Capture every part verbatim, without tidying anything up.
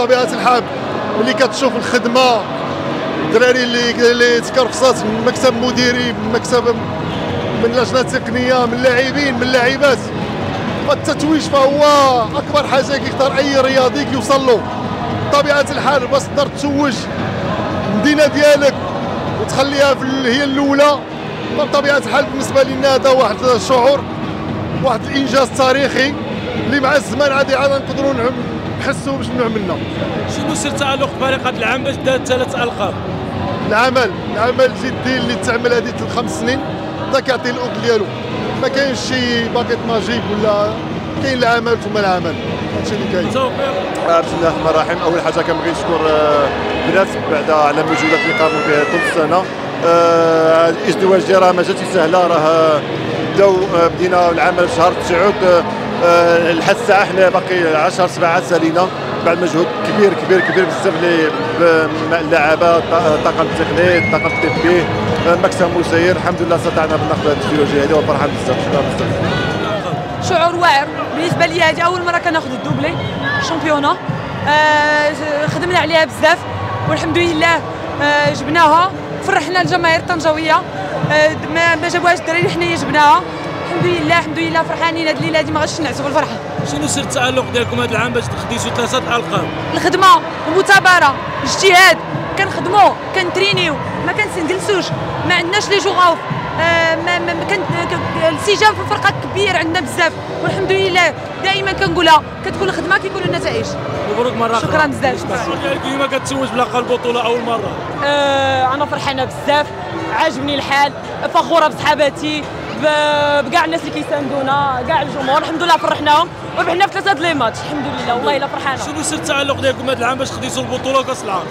بطبيعه الحال ملي كتشوف الخدمه الدراري اللي اللي تكرفصات من مكتب مديري، من مكتب من لجنه تقنيه، من لاعبين، من لاعبات. التتويج فهو اكبر حاجه كيختار اي رياضي كيوصل له. بطبيعه الحال باش تقدر تتوج المدينه ديالك وتخليها في هي الاولى، بطبيعه الحال بالنسبه لنا هذا واحد الشعور، واحد الانجاز تاريخي اللي مع الزمان عادي عاد نقدروا نحسوا باش عملنا. شنو سر تألق الفريق هذا العام باش دار ثلاث ألقاب؟ العمل العمل الجدي اللي تعمل هذه الخمس سنين هذا كيعطي الاكل ديالو. ما كاينش شي باكيت ماجيك ولا كاين العمل ثم العمل، هادشي اللي كاين. توفيق. بسم الله الرحمن الرحيم. اول حاجه كنبغي نشكر البنات بعد على المجهودات اللي قاموا بها طول السنه. الازدواج ديال راه ماشي سهله، راه بداو بدينا العمل في شهر تسعود لحد الساعه حنا باقي عشر سبعات سالينا بعد مجهود كبير كبير كبير بزاف اللعابه، الطاقم التقني، الطاقم الطبي، مكتب مسير. الحمد لله استطعنا ناخذ هذه التكنولوجيا هذه وفرحان بزاف. شكرا بزاف. شعور واعر بالنسبه لي، هذه اول مره كناخذ الدوبلي شامبيونا. آه خدمنا عليها بزاف والحمد لله آه جبناها، فرحنا الجماهير الطنجاويه. آه ما, ما جابوهاش الدراري، حنايا جبناها الحمد لله. الحمد لله فرحانين هذه الليله هذه، ما غاديش نعسوا بالفرحه. شنو سر التألق ديالكم هذا العام باش تخديسوا ثلاثه الألقاب؟ الخدمه، المثابره، الاجتهاد، كنخدموا كنترينيو، ما كنجلسوش، ما عندناش لي جوغاوف. آه ما, ما كان الانسجام في الفرقه كبير عندنا بزاف والحمد لله. دائما كنقولها كتكون الخدمه كيكونوا النتائج. مبروك مره اخرى. شكرا بزاف. الشعور ديالك اليوم كتزوج بلقب البطوله اول مره؟ آه انا فرحانه بزاف، عاجبني الحال، فخوره بصحاباتي، بكاع الناس اللي كيساندونا، كاع الجمهور. الحمد لله فرحناهم وربحنا في ثلاثه لي ماتش الحمد لله. والله الا فرحانه. شنو سر التألق ديالكم هذا العام باش خديتوا البطوله وكاس العالم؟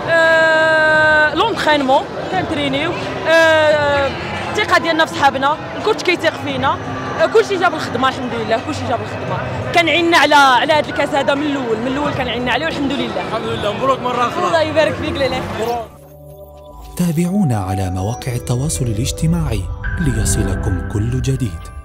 آه لونترينمون كنترينيو، آه الثقه ديالنا في صحابنا، الكوتش كيثيق فينا، آه كلشي جاب الخدمه الحمد لله، كلشي جاب الخدمه. كنعينا على على هذا الكاس هذا من الاول من الاول كنعينا عليه والحمد لله. الحمد لله. مبروك مره اخرى. الله يبارك فيك ليلى. تابعونا على مواقع التواصل الاجتماعي ليصلكم كل جديد.